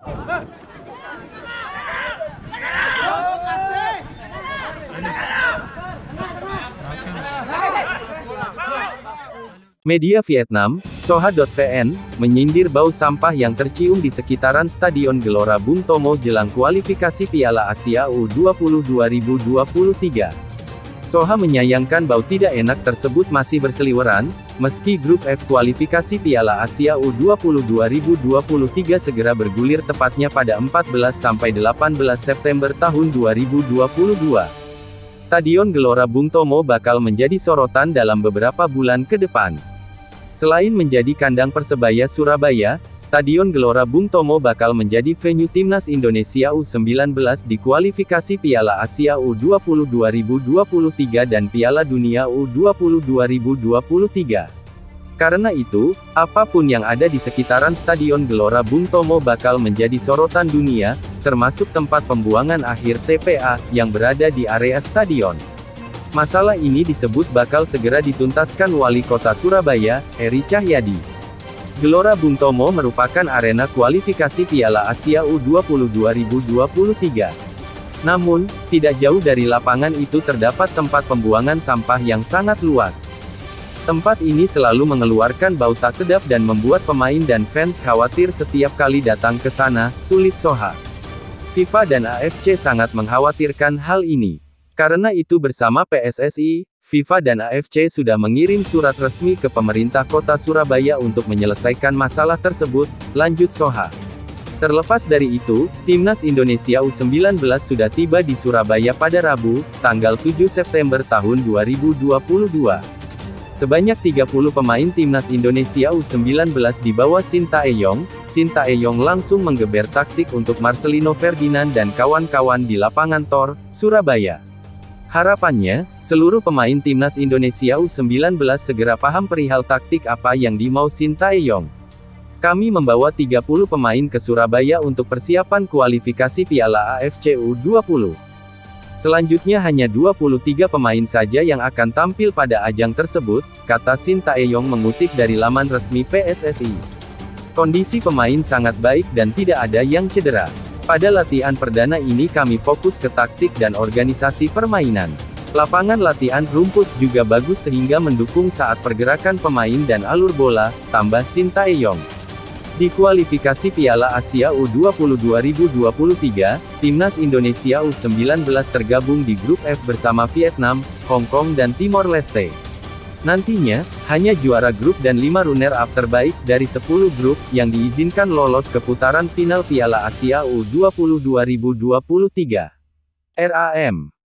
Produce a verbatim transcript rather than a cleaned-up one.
Media Vietnam, Soha titik V N, menyindir bau sampah yang tercium di sekitaran Stadion Gelora Bung Tomo jelang kualifikasi Piala Asia U dua puluh dua ribu dua puluh tiga. Soha menyayangkan bau tidak enak tersebut masih berseliweran, meski grup F kualifikasi Piala Asia U dua puluh dua ribu dua puluh tiga segera bergulir tepatnya pada empat belas sampai delapan belas September tahun dua ribu dua puluh dua. Stadion Gelora Bung Tomo bakal menjadi sorotan dalam beberapa bulan ke depan. Selain menjadi kandang Persebaya Surabaya, Stadion Gelora Bung Tomo bakal menjadi venue Timnas Indonesia U sembilan belas di kualifikasi Piala Asia U dua puluh dua ribu dua puluh tiga dan Piala Dunia U dua puluh dua ribu dua puluh tiga. Karena itu, apapun yang ada di sekitaran Stadion Gelora Bung Tomo bakal menjadi sorotan dunia, termasuk tempat pembuangan akhir T P A, yang berada di area stadion. Masalah ini disebut bakal segera dituntaskan Wali Kota Surabaya, Eri Cahyadi. Gelora Bung Tomo merupakan arena kualifikasi Piala Asia U dua puluh dua ribu dua puluh tiga. Namun, tidak jauh dari lapangan itu terdapat tempat pembuangan sampah yang sangat luas. Tempat ini selalu mengeluarkan bau tak sedap dan membuat pemain dan fans khawatir setiap kali datang ke sana, tulis Soha. FIFA dan A F C sangat mengkhawatirkan hal ini. Karena itu bersama P S S I, FIFA dan A F C sudah mengirim surat resmi ke pemerintah kota Surabaya untuk menyelesaikan masalah tersebut, lanjut Soha. Terlepas dari itu, Timnas Indonesia U sembilan belas sudah tiba di Surabaya pada Rabu, tanggal tujuh September tahun dua ribu dua puluh dua. Sebanyak tiga puluh pemain Timnas Indonesia U sembilan belas di bawah Sintayong. Sintayong langsung menggeber taktik untuk Marcelino Ferdinand dan kawan-kawan di lapangan Tor, Surabaya. Harapannya, seluruh pemain Timnas Indonesia U sembilan belas segera paham perihal taktik apa yang dimau Sintayong. Kami membawa tiga puluh pemain ke Surabaya untuk persiapan kualifikasi Piala A F C U dua puluh. Selanjutnya hanya dua puluh tiga pemain saja yang akan tampil pada ajang tersebut, kata Sintayong mengutip dari laman resmi P S S I. Kondisi pemain sangat baik dan tidak ada yang cedera. Pada latihan perdana ini kami fokus ke taktik dan organisasi permainan. Lapangan latihan rumput juga bagus sehingga mendukung saat pergerakan pemain dan alur bola, tambah Sintayong. Di kualifikasi Piala Asia U dua puluh dua ribu dua puluh tiga, Timnas Indonesia U sembilan belas tergabung di grup F bersama Vietnam, Hong Kong dan Timor Leste. Nantinya, hanya juara grup dan lima runner-up terbaik dari sepuluh grup yang diizinkan lolos ke putaran final Piala Asia U dua puluh dua ribu dua puluh tiga. R A M